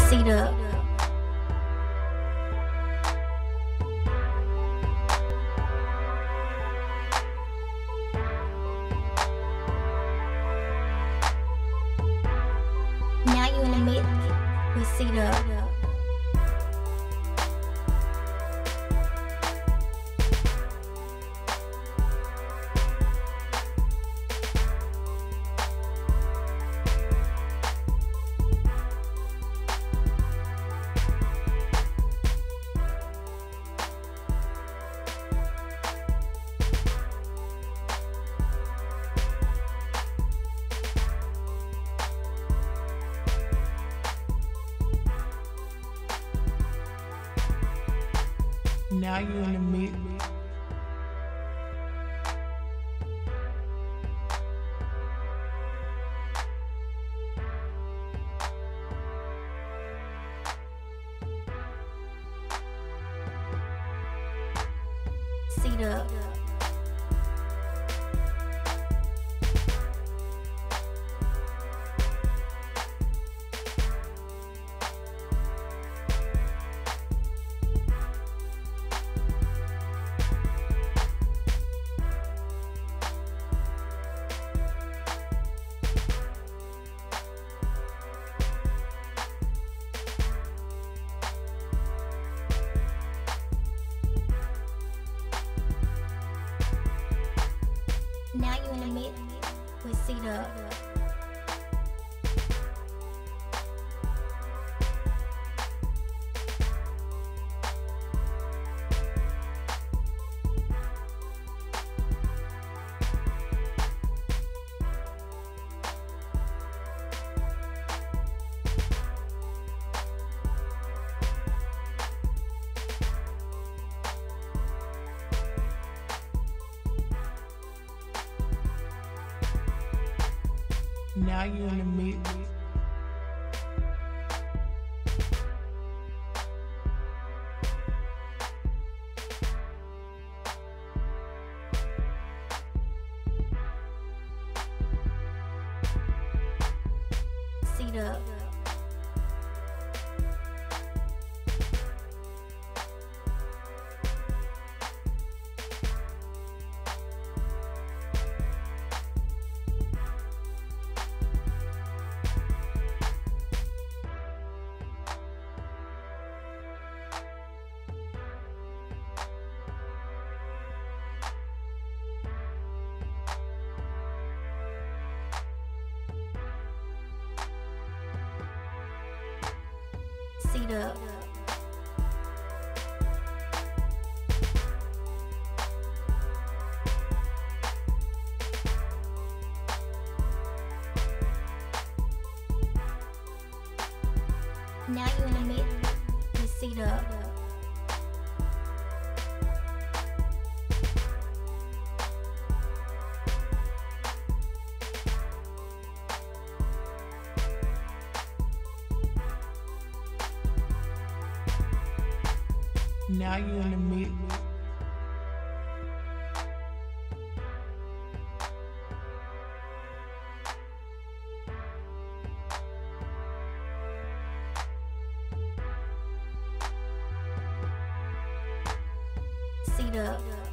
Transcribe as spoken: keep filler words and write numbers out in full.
Seat up. Now you in the mix with Seat up. Now you in the mix. Seat up. Now you in the mix with Seat up. Now you in the mix. Seat up. Seat up. Now you in the mix with Seat up. Now you in the mix. Seat up.